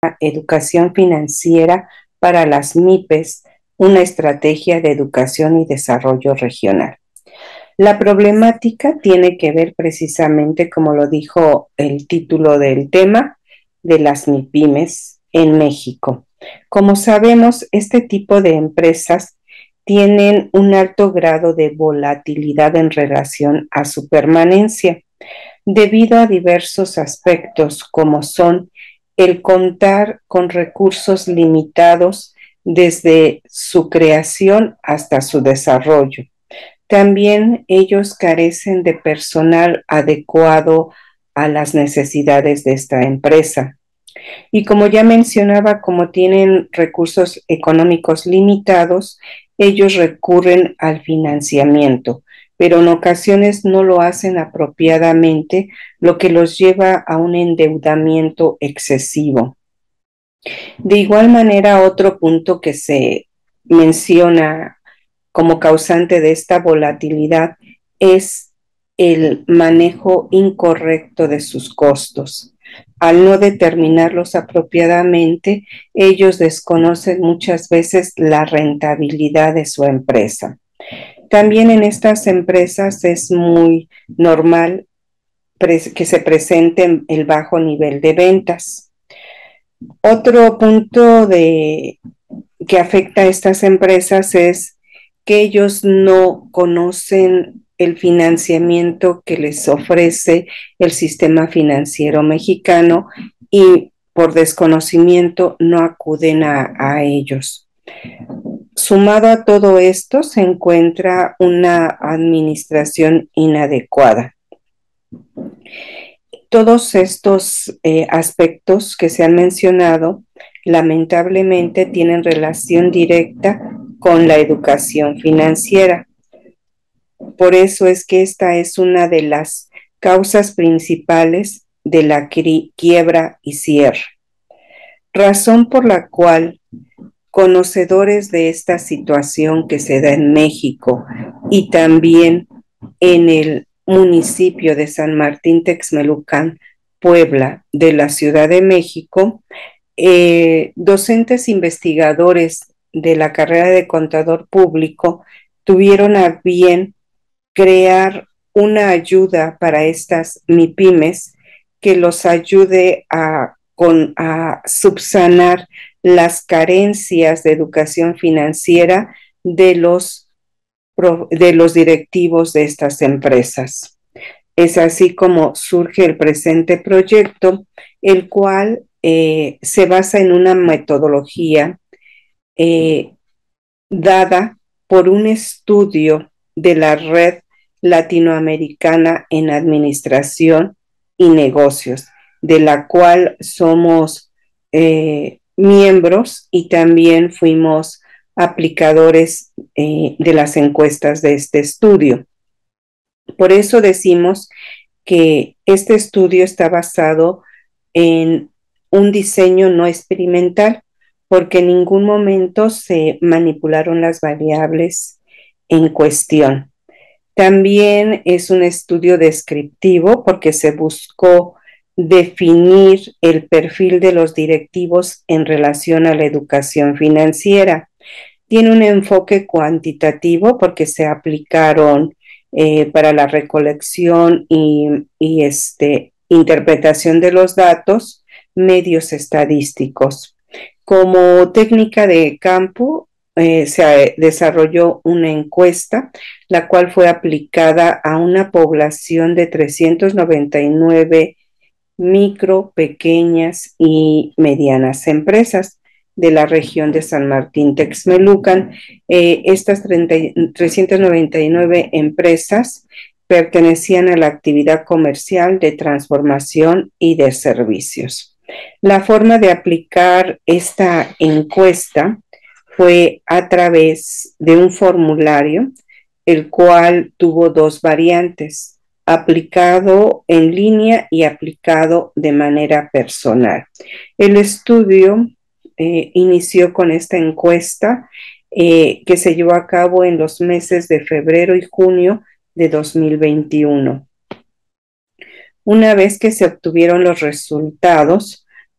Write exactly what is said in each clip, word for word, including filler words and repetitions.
Educación Financiera para las M I P E S, una estrategia de educación y desarrollo regional. La problemática tiene que ver precisamente, como lo dijo el título del tema, de las MIPIMES en México. Como sabemos, este tipo de empresas tienen un alto grado de volatilidad en relación a su permanencia, debido a diversos aspectos como son el contar con recursos limitados desde su creación hasta su desarrollo. También ellos carecen de personal adecuado a las necesidades de esta empresa. Y como ya mencionaba, como tienen recursos económicos limitados, ellos recurren al financiamiento, pero en ocasiones no lo hacen apropiadamente, lo que los lleva a un endeudamiento excesivo. De igual manera, otro punto que se menciona como causante de esta volatilidad es el manejo incorrecto de sus costos. Al no determinarlos apropiadamente, ellos desconocen muchas veces la rentabilidad de su empresa. También en estas empresas es muy normal que se presente el bajo nivel de ventas. Otro punto de, que afecta a estas empresas es que ellos no conocen el financiamiento que les ofrece el sistema financiero mexicano y por desconocimiento no acuden a, a ellos. Sumado a todo esto se encuentra una administración inadecuada. Todos estos eh, aspectos que se han mencionado lamentablemente tienen relación directa con la educación financiera. Por eso es que esta es una de las causas principales de la quiebra y cierre. Razón por la cual conocedores de esta situación que se da en México y también en el municipio de San Martín Texmelucan, Puebla, de la Ciudad de México, eh, docentes investigadores de la carrera de contador público tuvieron a bien crear una ayuda para estas MIPIMES que los ayude a, con, a subsanar las carencias de educación financiera de los, de los directivos de estas empresas. Es así como surge el presente proyecto, el cual eh, se basa en una metodología eh, dada por un estudio de la Red Latinoamericana en Administración y Negocios, de la cual somos eh, miembros y también fuimos aplicadores eh, de las encuestas de este estudio. Por eso decimos que este estudio está basado en un diseño no experimental, porque en ningún momento se manipularon las variables en cuestión. También es un estudio descriptivo porque se buscó definir el perfil de los directivos en relación a la educación financiera. Tiene un enfoque cuantitativo porque se aplicaron eh, para la recolección y, y este, interpretación de los datos medios estadísticos. Como técnica de campo, eh, se desarrolló una encuesta, la cual fue aplicada a una población de trescientas noventa y nueve micro, pequeñas y medianas empresas de la región de San Martín Texmelucan. Eh, estas trescientas noventa y nueve empresas pertenecían a la actividad comercial de transformación y de servicios. La forma de aplicar esta encuesta fue a través de un formulario, el cual tuvo dos variantes, aplicado en línea y aplicado de manera personal. El estudio eh, inició con esta encuesta eh, que se llevó a cabo en los meses de febrero y junio de dos mil veintiuno. Una vez que se obtuvieron los resultados,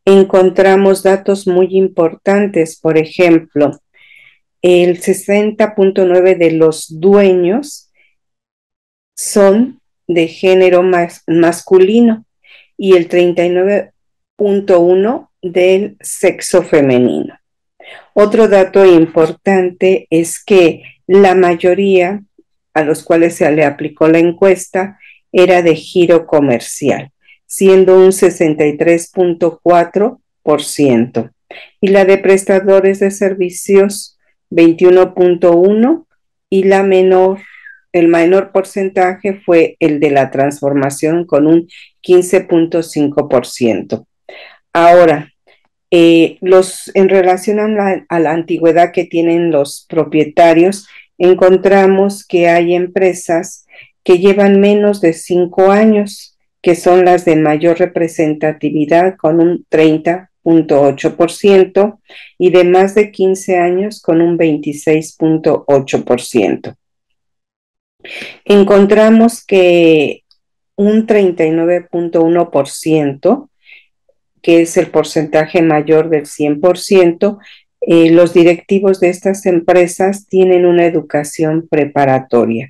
encontramos datos muy importantes. Por ejemplo, el sesenta punto nueve de los dueños son de género mas masculino y el treinta y nueve punto uno del sexo femenino. Otro dato importante es que la mayoría a los cuales se le aplicó la encuesta era de giro comercial, siendo un sesenta y tres punto cuatro por ciento, y la de prestadores de servicios veintiuno punto uno, y la menor, el menor porcentaje fue el de la transformación con un quince punto cinco por ciento. Ahora, eh, los, en relación a la, a la antigüedad que tienen los propietarios, encontramos que hay empresas que llevan menos de cinco años, que son las de mayor representatividad con un treinta punto ocho por ciento y de más de quince años con un veintiséis punto ocho por ciento. Encontramos que un treinta y nueve punto uno por ciento, que es el porcentaje mayor del cien por ciento, eh, los directivos de estas empresas tienen una educación preparatoria.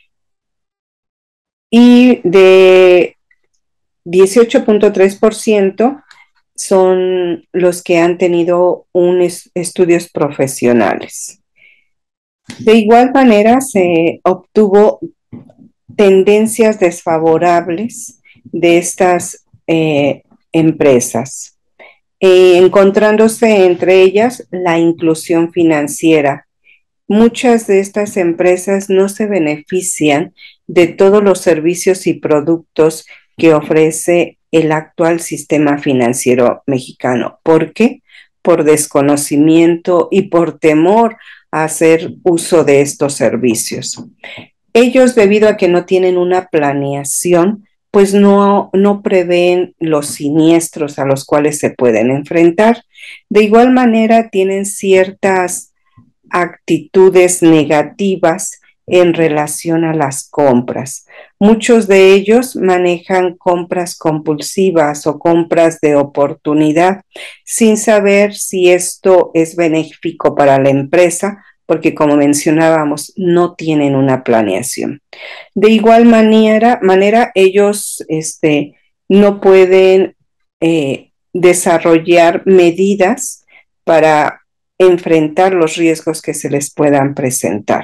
Y de dieciocho punto tres por ciento son los que han tenido un es, estudios profesionales. De igual manera, se obtuvo tendencias desfavorables de estas eh, empresas, eh, encontrándose entre ellas la inclusión financiera. Muchas de estas empresas no se benefician de todos los servicios y productos que ofrece el actual sistema financiero mexicano. ¿Por qué? Por desconocimiento y por temor a hacer uso de estos servicios. Ellos, debido a que no tienen una planeación, pues no, no prevén los siniestros a los cuales se pueden enfrentar. De igual manera, tienen ciertas actitudes negativas en relación a las compras. Muchos de ellos manejan compras compulsivas o compras de oportunidad sin saber si esto es benéfico para la empresa, porque como mencionábamos, no tienen una planeación. De igual manera, manera ellos este, no pueden eh, desarrollar medidas para enfrentar los riesgos que se les puedan presentar.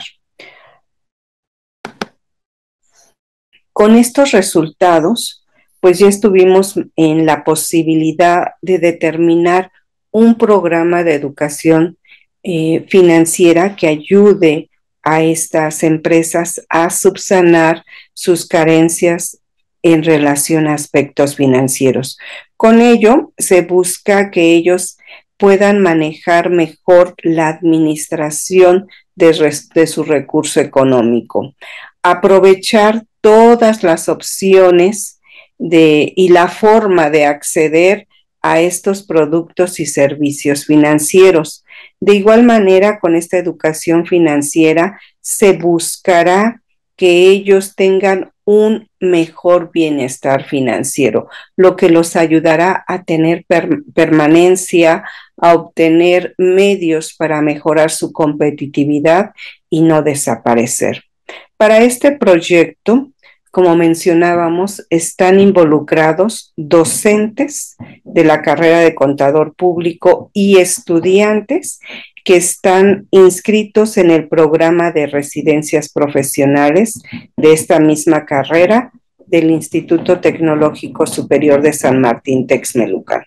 Con estos resultados, pues ya estuvimos en la posibilidad de determinar un programa de educación eh, financiera que ayude a estas empresas a subsanar sus carencias en relación a aspectos financieros. Con ello, se busca que ellos puedan manejar mejor la administración de, de su recurso económico, aprovechar todas las opciones de, y la forma de acceder a estos productos y servicios financieros. De igual manera, con esta educación financiera se buscará que ellos tengan un mejor bienestar financiero, lo que los ayudará a tener per permanencia, a obtener medios para mejorar su competitividad y no desaparecer. Para este proyecto, como mencionábamos, están involucrados docentes de la carrera de contador público y estudiantes que están inscritos en el programa de residencias profesionales de esta misma carrera del Instituto Tecnológico Superior de San Martín Texmelucan.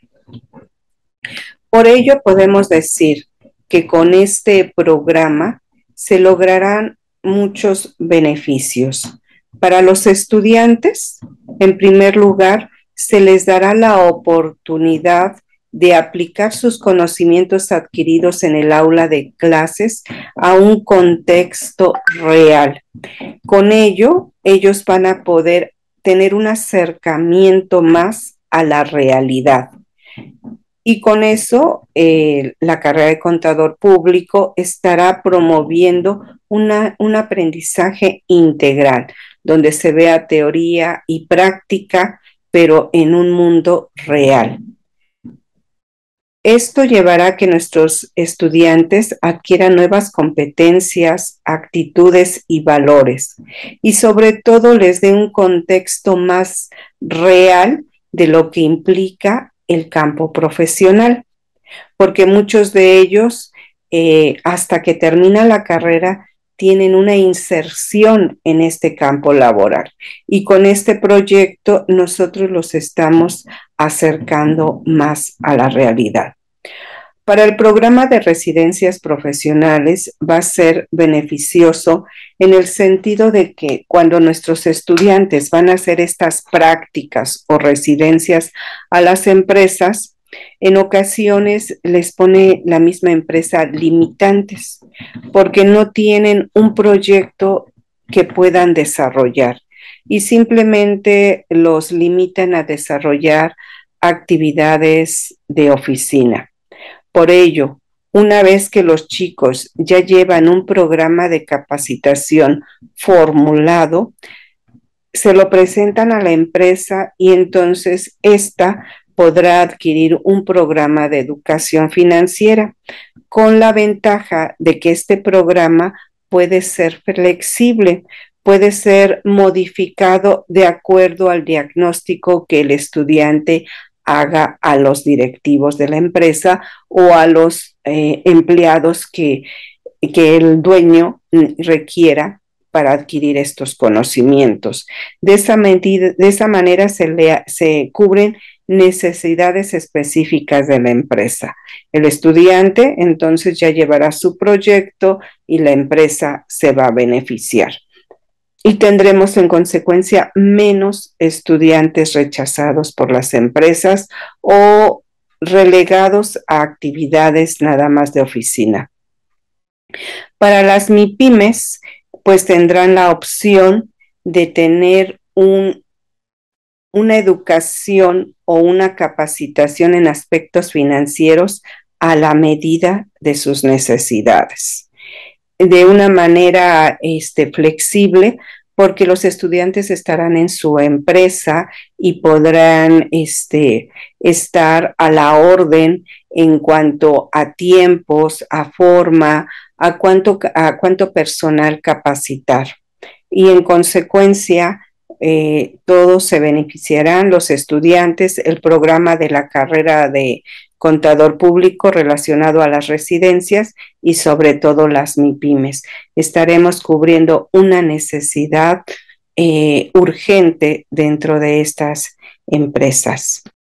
Por ello, podemos decir que con este programa se lograrán muchos beneficios. Para los estudiantes, en primer lugar, se les dará la oportunidad de aplicar sus conocimientos adquiridos en el aula de clases a un contexto real. Con ello, ellos van a poder tener un acercamiento más a la realidad. Y con eso, eh, la carrera de contador público estará promoviendo una, un aprendizaje integral, donde se vea teoría y práctica, pero en un mundo real. Esto llevará a que nuestros estudiantes adquieran nuevas competencias, actitudes y valores, y sobre todo les dé un contexto más real de lo que implica el campo profesional, porque muchos de ellos, eh, hasta que termina la carrera, tienen una inserción en este campo laboral. Y con este proyecto nosotros los estamos acercando más a la realidad. Para el programa de residencias profesionales va a ser beneficioso en el sentido de que cuando nuestros estudiantes van a hacer estas prácticas o residencias a las empresas, en ocasiones les pone la misma empresa limitantes porque no tienen un proyecto que puedan desarrollar y simplemente los limitan a desarrollar actividades de oficina. Por ello, una vez que los chicos ya llevan un programa de capacitación formulado, se lo presentan a la empresa y entonces ésta podrá adquirir un programa de educación financiera, con la ventaja de que este programa puede ser flexible, puede ser modificado de acuerdo al diagnóstico que el estudiante haga a los directivos de la empresa o a los eh, empleados que, que el dueño requiera para adquirir estos conocimientos. De esa, medida, de esa manera se, le, se cubren necesidades específicas de la empresa. El estudiante entonces ya llevará su proyecto y la empresa se va a beneficiar. Y tendremos en consecuencia menos estudiantes rechazados por las empresas o relegados a actividades nada más de oficina. Para las MIPYMES, pues tendrán la opción de tener un, una educación o una capacitación en aspectos financieros a la medida de sus necesidades, de una manera este, flexible, porque los estudiantes estarán en su empresa y podrán este, estar a la orden en cuanto a tiempos, a forma, a cuánto, a cuánto personal capacitar. Y en consecuencia, eh, todos se beneficiarán, los estudiantes, el programa de la carrera de contador público relacionado a las residencias y sobre todo las MIPYMES. Estaremos cubriendo una necesidad eh, urgente dentro de estas empresas.